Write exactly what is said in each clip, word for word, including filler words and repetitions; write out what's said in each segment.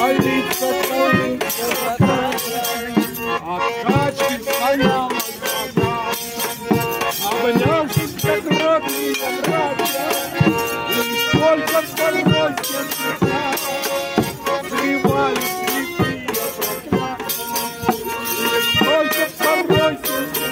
столица, столица, от качки стояла вода. Обнявшись, как родные братья, и только второй сердца срывали святые проклятия. И только второй сердца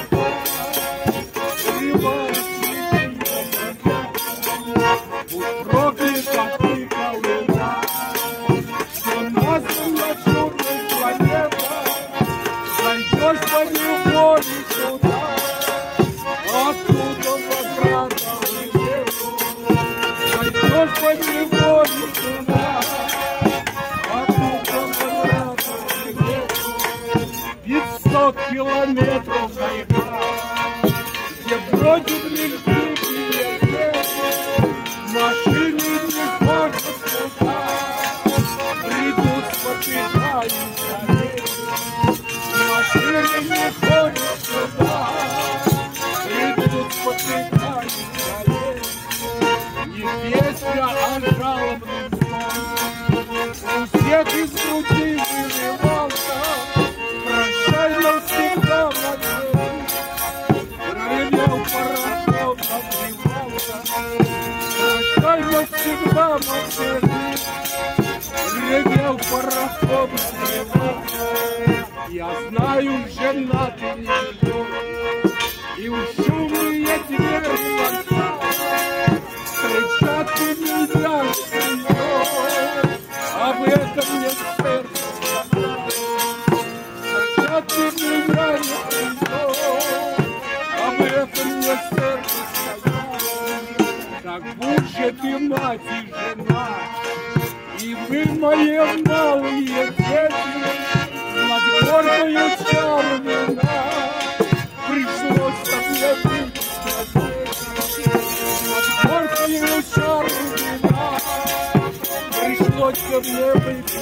срывали святые проклятия. Будь проклята ты, Колыма, что нас на черной планета, зайдешь по неволе сюда, оттуда возврата нету. Зайдешь по неволе сюда, оттуда возврата нету. Пятьсот километров тайга, где бродят легкие дети, машины не ходят сюда, придут спотыкаются дети. Машины не ходят сюда, придут спотыкаются дети. Не песня, а жалобный сон у всех из груди вырывался. Прощай навсегда, Москва, ревел пароход, обрывался. Прощай навсегда, Москва, ревел пароход, обрывался. Я знаю, жена ты не ждешь, и у шумные двери встречать ты нельзя ждешь. Об этом мне сердце сказать, встречать ты нельзя ждешь. Об этом мне сердце сказать. Так будь же ты мать и жена, и вы мои малые дети, над гордою чару вина пришлось так мне быть. Над гордою чару вина пришлось ко мне быть.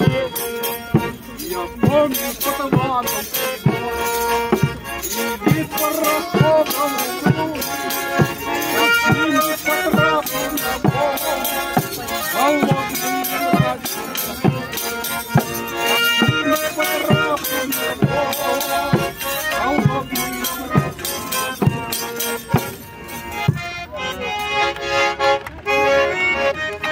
Я помню фотованом и вид пароходом, как с ними по трапу.